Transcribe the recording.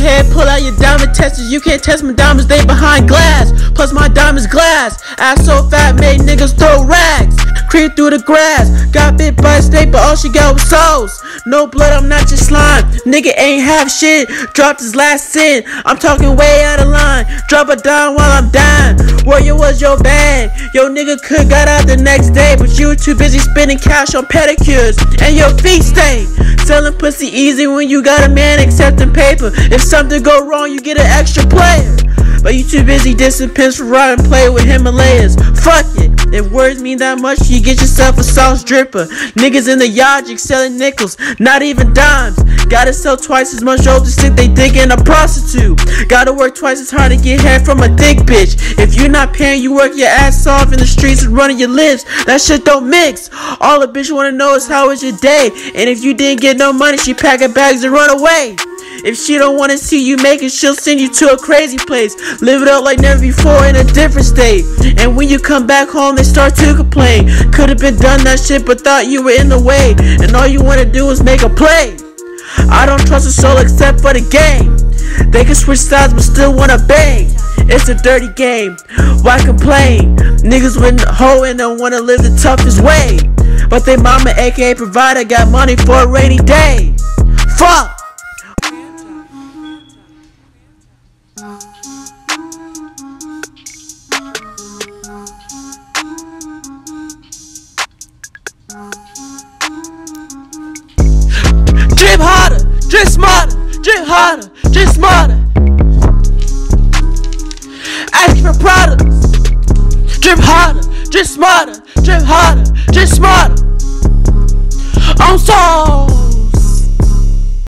ahead, pull out your diamond testers. You can't test my diamonds, they behind glass. Plus my diamonds glass. Ass so fat, made niggas throw rags. Creep through the grass. Got bit by a snake, but all she got was sauce. No blood, I'm not your slime. Nigga ain't have shit. Dropped his last cent. I'm talking way out of line. Drop a dime while I'm dying. Where you was your bag? Yo nigga could got out the next day, but you were too busy spending cash on pedicures and your feet stay. Selling pussy easy when you got a man accepting paper. If something go wrong, you get an extra player. But you too busy dissing pins for riding play with Himalayas. Fuck it. If words mean that much, you get yourself a sauce dripper. Niggas in the Yajic selling nickels, not even dimes. Gotta sell twice as much rope to stick they dick in a prostitute. Gotta work twice as hard to get hair from a thick bitch. If you're not paying, you work your ass off in the streets and running your lips. That shit don't mix. All a bitch wanna know is how was your day. And if you didn't get no money, she pack her bags and run away. If she don't wanna see you make it, she'll send you to a crazy place. Live it up like never before in a different state. And when you come back home, they start to complain. Could've been done that shit, but thought you were in the way. And all you wanna do is make a play. I don't trust a soul except for the game. They can switch sides but still wanna bang. It's a dirty game, why complain? Niggas with a hoe and don't wanna live the toughest way. But they mama aka provider got money for a rainy day. Fuck! Drip harder, drip smarter, drip harder, drip smarter. Ask for products. Drip harder, drip smarter, drip harder, drip smarter. I'm sorry.